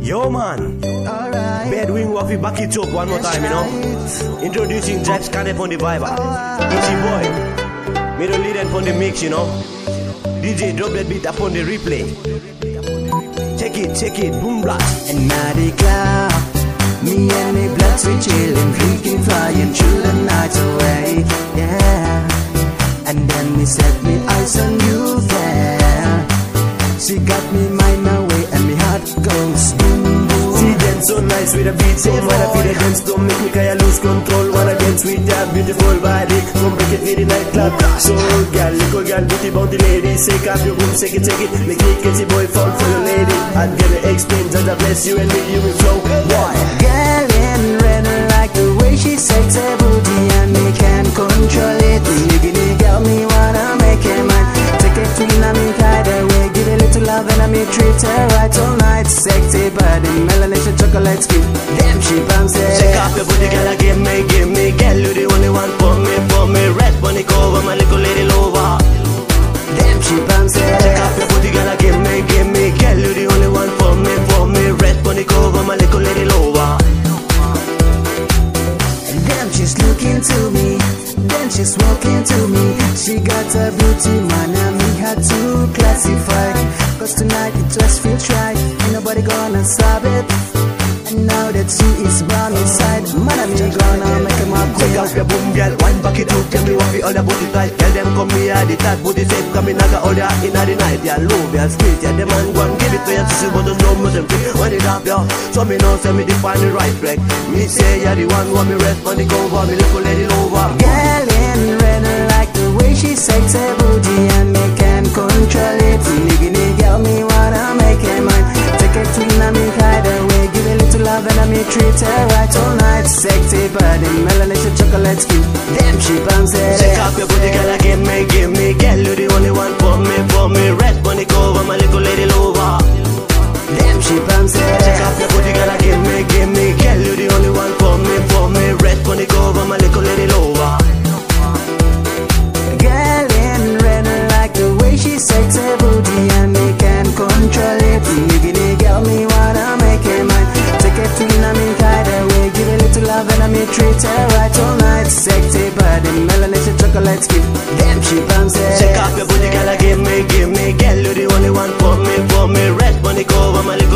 Yo man, Bedwing Waffy back it up one more time, you know. Introducing Jax Canep on the Viber. It's your boy. Middle lead and on the mix, you know. DJ drop that beat up on the replay. Check it, boom blast. And now they clap. Me and the blacks we chillin', freaking flying through the night away. Yeah. And then me set me eyes on you there. She got me mind away and me heart goes boom boom. She dance so nice with a beat so man I feel the dance don't make me kinda lose control. Wanna dance with that beautiful body. Come break it in the nightclub. So girl, little girl, beauty bounty lady. Shake up your boom, shake it. Make me catchy boy fall for your lady. I'm gonna explain that I bless you and me you will flow. Why? Girl in red like the way she shakes her booty and me can't control it. Nigga, girl, me wanna make it mine. Take it clean and me hide away. Give a little love and I me treat her right all night. Sexy body, melanin chocolate skin. Damn, she bounces. Shake up your booty, girl, give me. Girl, you the only one for me. Red bunny cover, my little lady lover. Damn, she bounces. Shake up your booty, girl, give me. Girl, you the only one for me. Red bunny cover, my little lady lover. Damn, she's looking to me. Then she's walking to me. She got a beauty, man, and me had to classify. Cause tonight it just feels right. Ain't nobody gonna stop it. And now that she is by my side, man, I'm gonna make him up. Check out your boom, girl, one back it up. Tell me what we all about it tight. Tell them come here, the tight booty safe. Come in, I got all the hot in the night. Yeah, low, yeah, street, yeah, the man go and give it to you. See what there's no more than free. When it up, yeah, so me know, say me define the right track. Me say, yeah, the one want me rest on the cover. Me little lady over. Girl in red like the way she shakes her booty and me can't control it. Nigga, girl, me wanna make it mine. Take it clean and me hide away. Give a little love and I me treat her right all night. Sexy body, melanin chocolate skin. Damn, she bounces. Check out your booty, girl, give me. Girl, you the only one for me. Red bunny cover, my little lady lover. Damn, she bounces. Check out your booty, girl, give me. Girl, you the only one for me. Red bunny cover, my little lady lover. Girl in red like the way she shakes her booty and me can't control it. Nigga, girl, me wanna make it mine. Take it clean and me hide away. Give a little love and I me treat her right all night. Sexy body, melanin chocolate skin. Damn, she bounces. Check out your booty, girl, give me. Girl, you the only one for me. Red bunny cover, my little